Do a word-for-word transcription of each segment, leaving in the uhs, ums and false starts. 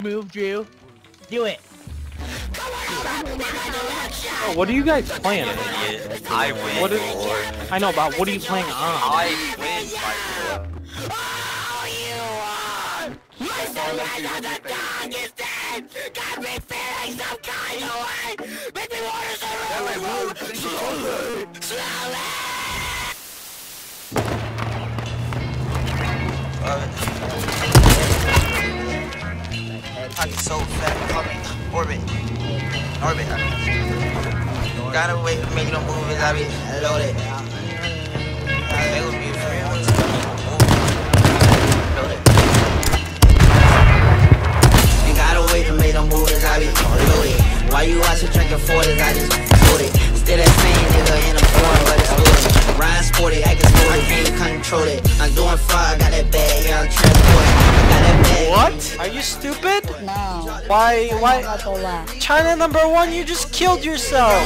move, Drew. Do it. Oh, what are you guys playing? I win. What is, I know, but what are you playing on? I win. Oh, you won! My sunrise on the dog is dead! Got me feeling some kind of way! Make me want to survive! Slowly! Slowly! Pocket so fat, call me Orbit. Orbit. Gotta wait to make no movies, I be loaded. They would be free. Loaded. Ain't gotta wait to make no movies, I be loaded. Why you watching drinking forties, I just loaded. Still that same nigga in the foreign, but it's loaded. Ryan sporty, acting sporty, can't control it. I'm doing far, I got that bag, yeah, I'm transporting. I got that bag. What? Are you stupid? No. Why, why? China number one, you just killed yourself.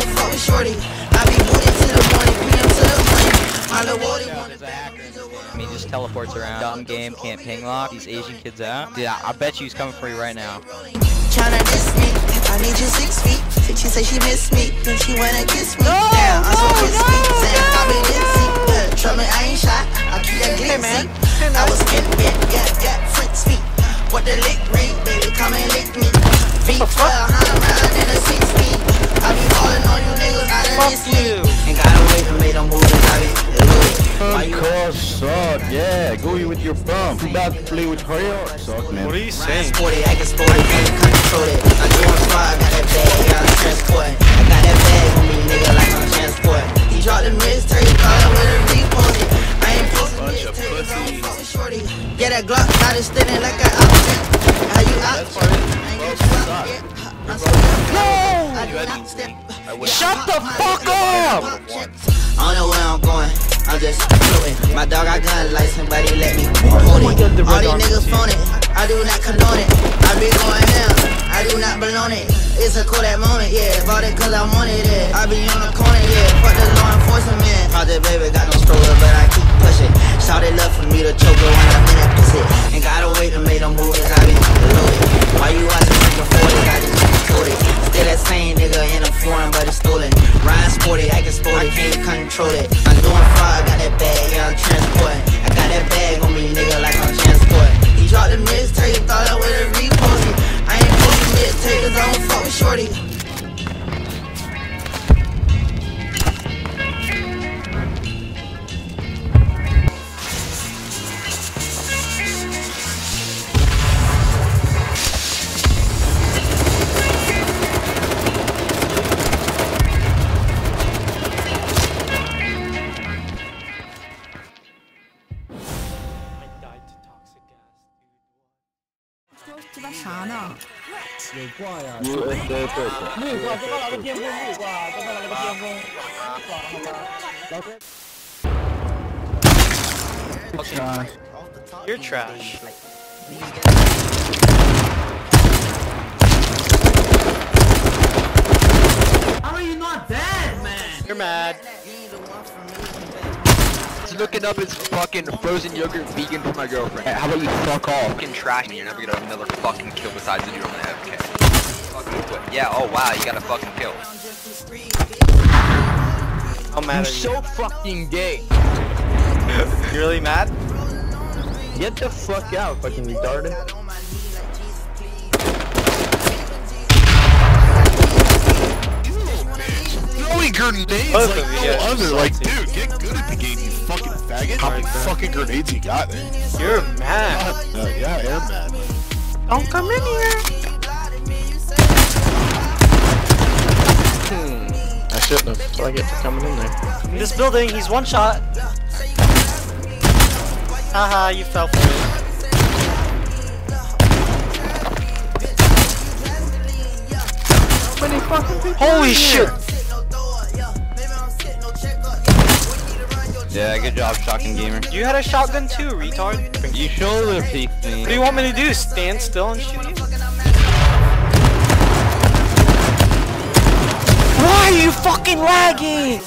I mean, just teleports around. Dumb game, can't ping lock. These Asian kids out. Dude, I, I bet you he's coming for you right now. Tryna diss me, I need you six feet. She say she miss me, then she wanna kiss me. No, Damn, I'm so no, crispy. no. Saying I been dizzy. Yeah, trouble me, I ain't shot. I keep that Hey, man. glitzy. I was getting bit, yeah, yeah, Fritz feet. What the lick ring, baby, come and lick me. V twelve, hundred round in a six feet. I be falling on you niggas, I done Fuck miss me. you. Ain't gotta wait to make them moves, I be loaded. Of course, suck, yeah, go with your bum. Too bad to play with her, suck, man. What are you saying? Sporty, acting sporty, can't control it. I'm doing far, I got that bag, yeah, I'm transporting. I got that bag on me, nigga, like I'm transporting. He dropped the wrist, turn your collar with a repost it. I ain't posting Bunch it, of take it pussy. on fucking shorty. Yeah, that Glock, got it standing like an outfit. How you out? That's part of it. I ain't Well, get you out suck. yet. I'm so no! I You do had not me. step. I wouldn't. Shut the fuck up! I don't know where I'm going, I'm just floating. My dog got gun license, but he let me hold it. God, the All red these army niggas team. phone it, I do not condone it. I be going ham, I do not belong it. It's a cool that moment, yeah. Bought it cause I wanted it. I be on the corner, yeah. Fuck the law enforcement. Project baby got no stroller, but I keep pushing. Shout it love for me to choke her when I'm in that pussy. Ain't gotta wait to make them moves, I be loaded. Why you watching freaking forties, I just told it. Still that same nigga in a foreign, but it's stolen. Ryan sporty, acting sporty, can't control it. I'm doing far, I got that bag, yeah, I'm transporting. I got that bag on me, nigga, like I'm transporting. He dropped the mixtape, thought I would've reposted. I ain't posting mixtape, cause I don't fuck with shorty. U S A person. You're trash. How are you not dead, man? You're mad. He's looking up his fucking frozen yogurt vegan for my girlfriend. How about you fuck off? Fucking trash me. You're never gonna have another fucking kill besides the dude on the F K. Fucking quit. Yeah. Oh wow, you got a fucking kill. How mad I'm are so fucking gay. you? You really mad? Get the fuck out, fucking retarded. Throwing grenades Both like of you no guys other. are Like, salty. dude, get good at the game, you fucking faggot. How many fucking grenades you got there? You're mad. Uh, yeah, I am mad. Don't come in here. I shouldn't have, so I get for coming in there. In this building, he's one shot. Haha, you fell for it. Holy shit! Yeah, good job, shotgun gamer. You had a shotgun too, retard. You shoulder peeked me. What do you want me to do? Stand still and shoot you? Why are you fucking lagging?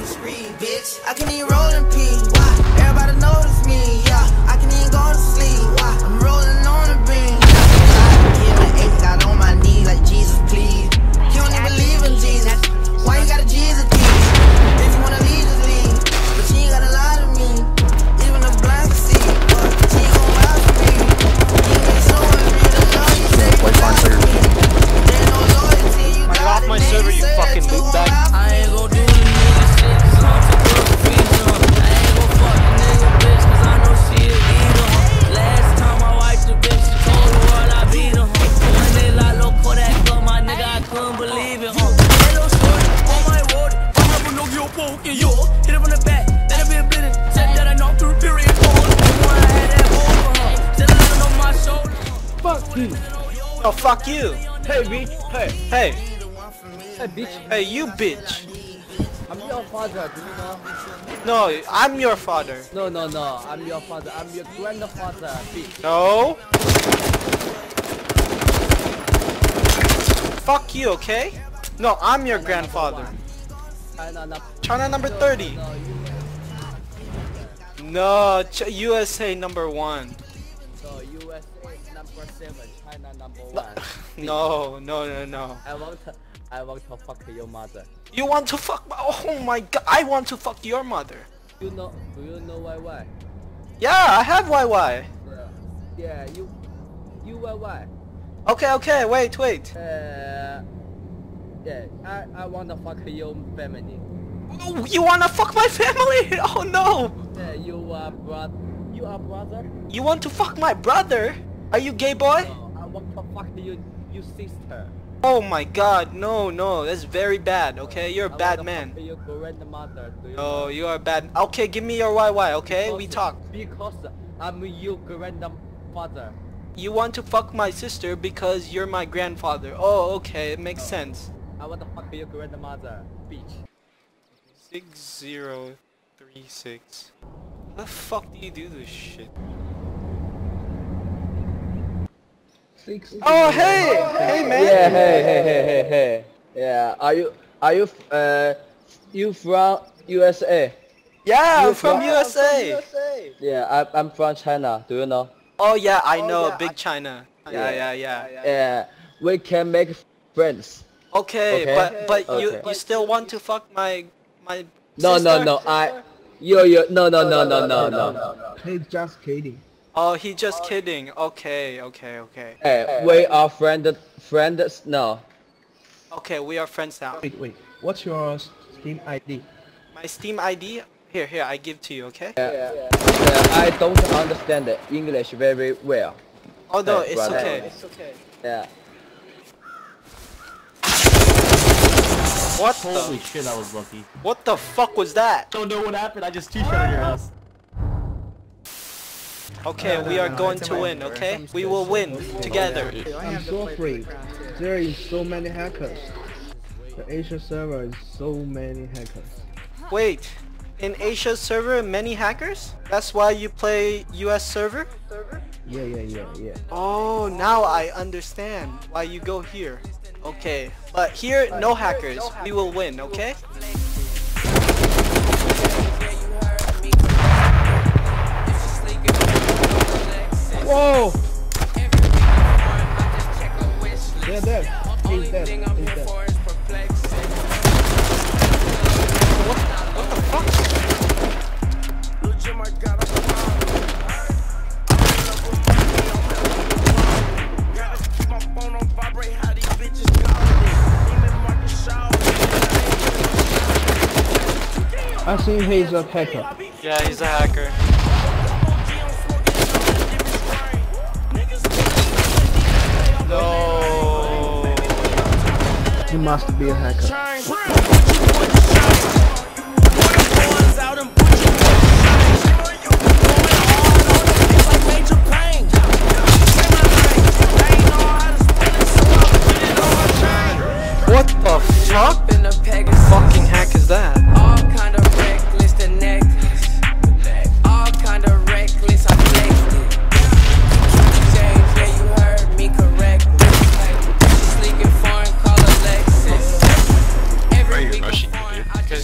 spree, bitch. I can even roll in peace. Why? Everybody notice me, yeah. I can even go to sleep. Why? I'm rolling on the beam. Yeah, my eight got on my knees like Jesus, please. You don't even believe in Jesus. Why you got a Jesus piece? If you wanna leave, just leave. But she ain't gotta lie to me. Even the blind can see. But she ain't gon' lie to me. You ain't showing me the love you say you got to me. There's no loyalty, you Get off got my it, server, nigga, you say fucking that you loot bag. want. I ain't gon' do the nigga shit, cause I'm too good for feeding her. I ain't gon' fuck the nigga bitch, cause I know she'll eat her. Last time I wiped the bitch, she told the world I beat her. When they lie low, Kodak up, my nigga, I couldn't believe it, huh? Hello, story, on my road, I'm up no yo poke, yo. Hit it from the back, let it be a bleeding. Said that I knocked through the period, on. When I had that over her, said I let her on my shoulder. Fuck you. Oh, fuck you. Hey, bitch. Hey. Hey. Hey, bitch. Hey, you bitch. I'm your father, do you know? No, I'm your father. No, no, no. I'm your father. I'm your grandfather, bitch. No. Fuck you, okay? No, I'm your grandfather. China, no, China number thirty. no, you, No, Ch U S A number one. no, U S A number seven, China number one. No, no, no, no. I want to, I want to fuck your mother. You want to fuck my- oh my god, I want to fuck your mother. You know, do you know why why? Yeah, I have Y Y. Yeah, yeah, you, you why why? Okay, okay, wait, wait. Uh, yeah, I, I want to fuck your family. Oh, you wanna fuck my family? Oh no! Yeah, you are brother. You are brother? You want to fuck my brother? Are you gay boy? No, I want to fuck you, you sister. Oh my god, no, no, that's very bad, okay? You're a I bad wanna man. fuck your grandmother. Do you Oh, know? you are bad. Okay, give me your Y Y, okay? We Because- talk. Because I'm your grandfather. You want to fuck my sister because you're my grandfather. Oh, okay, it makes sense. I want to fuck your grandmother, bitch. six zero three six. How the fuck do you do this shit? Six. Oh, hey! Hey, man! Yeah, hey, hey, hey, hey, hey. Yeah, are you, are you, uh, you from U S A? Yeah, You I'm from from- U S A! Yeah, I, I'm from China. Do you know? Oh yeah, I know, Big China. Yeah, yeah, yeah. Yeah, we can make friends. Okay, Okay. but but you Okay. you still want to fuck my my No, sister? no, no. I, yo, yo, no, no, no, no, no, no. He's just kidding. Oh, he just kidding. Okay, okay, okay. Hey, we are friend, friends now. Okay, we are friends now. Wait, wait. What's your Steam I D? My Steam I D? Here, here, I give to you, okay? Yeah, yeah, I don't understand English very well. Oh no, Hey, it's brother. okay. It's okay. Yeah. What Holy the? shit, that was lucky. What the fuck was that? Don't know what happened, I just t-shirted your ass. Okay, we are going to win, okay? We will win together. I'm so afraid. There is so many hackers. The Asia server is so many hackers. Wait, in Asia server, many hackers? That's why you play U S server? Yeah, yeah, yeah, yeah. Oh, now I understand why you go here. Okay, but here, no hackers. We will win, okay? Whoa! They're dead. He's dead. He's dead. What, what the fuck? I think he's a hacker. Yeah, he's a hacker. No. He must be a hacker. What the fuck? Fucking hack is that? All kind of reckless, the necklace. All kind of reckless, I flexed it. James, yeah, you heard me correctly. She's leaking foreign, call her Lexus. Every week foreign, I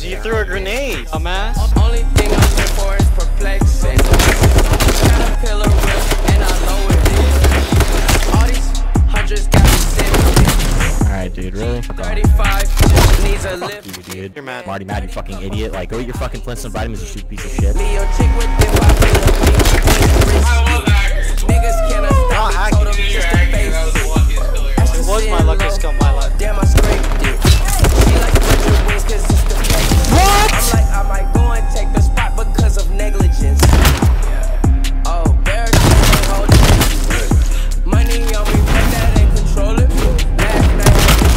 Dumbass. Only thing I'm here for is perplexing. Caterpillar whip and I lowered it. All these hundreds got me sick. Alright, dude, really? thirty-five needs a lift. You, dude. You're mad. Marty mad, you fucking idiot. Like, go eat your fucking Flintstone vitamins, you stupid piece of shit. Leo chick with them, I niggas cannot stop me, told them just to face it. It was my luckiest skill in my life. Damn, I scraped it. She like Richard Wings cause it's the face. What? I'm like, I might go and take the spot because of negligence. Oh, bear can't hold it. Money on me, but that ain't control it. Last night,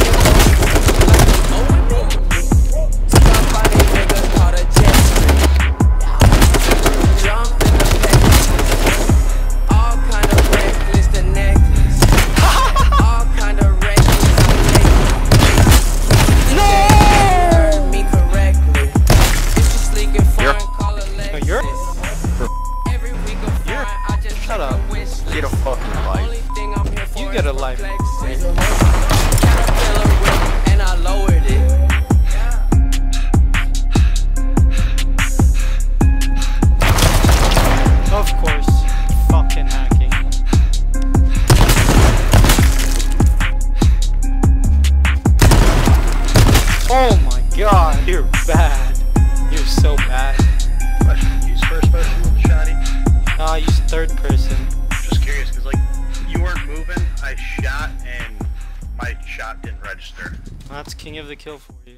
took off by these niggas called a jet stream. Jump in the pack. All kind of reckless, the necklace. All kind of reckless, I'm naked. Heard me correctly. If you sleek and foreign, call a leg. You're? Every week of foreign, I just Shut make up. a wish list. Get a fucking life. Only thing I'm here for You is get a life. perplexing. Caterpillar whip, and I lowered it. Of course. Fucking hacking. Oh my god, you're bad. You're so bad. Question, use first person with the shotty? Nah, use third person. Just curious, because like, you weren't moving, I shot, and my shot didn't register. That's king of the kill for you.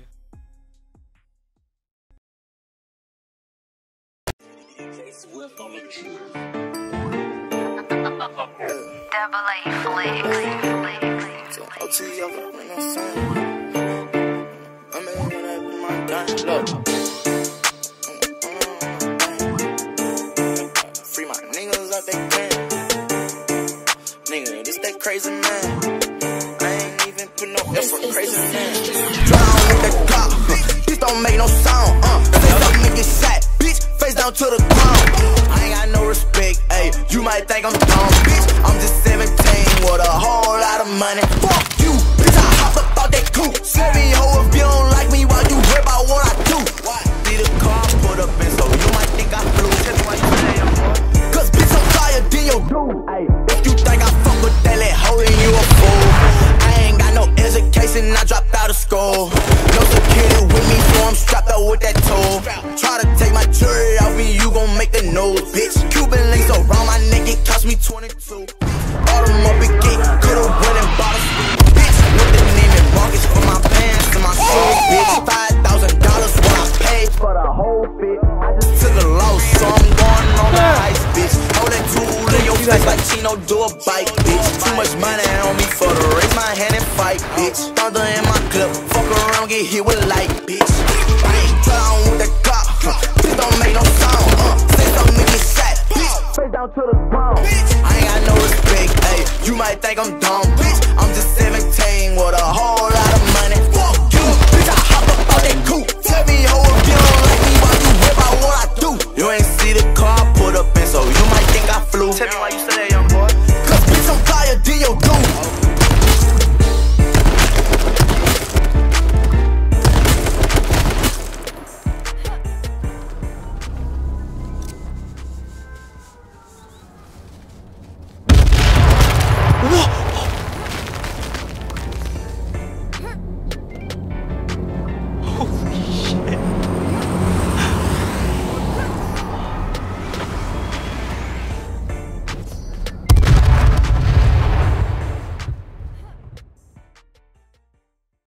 Double A flicks. O T over, you know what I'm saying? I'm in there with my gun. Look. Free my niggas out they can. Nigga, this that crazy man. I ain't even put no F for crazy man. Drown with that Glock. This don't make no sound. Uh, say something get shot. Bitch, face down to the ground. I ain't got no respect. Ayy, you might think I'm dumb. Bitch, I'm just seventeen with a whole lot of money. Fuck you, bitch, I hop up out that coupe. Seven ho if you don't like me while you worry about what I do. Be the car put up in, so you might think I flew. Tell me why you saying, boy. Cause bitch, I'm fire than your dude. Ayy, if you think I fuck with that, let holding you a fool. I ain't got no education, I dropped out of school. No security with me, so I'm strapped out with that tool. Try to take my jewelry off me, you gon' make the news, bitch. Cuban links around my neck, it cost me twenty-two. All them up and get, could've went and bought a suite, bitch. With the Neiman Marcus for my pants and my shoes, bitch. Five thousand dollars what I paid for the whole fit. I just took a loss, so I'm going on the ice, bitch. Hold that tool in your face like Chino do a bike, bitch. Too much money on me for to raise my hand and fight, bitch. Thunder in my clip, fuck around, get hit with light, bitch. I ain't down with the clock, this don't make no sound, uh. Say something get shot, bitch. Face down to the ground, bitch. I ain't got no respect, ayy. You might think I'm dumb, bitch. I'm just seven.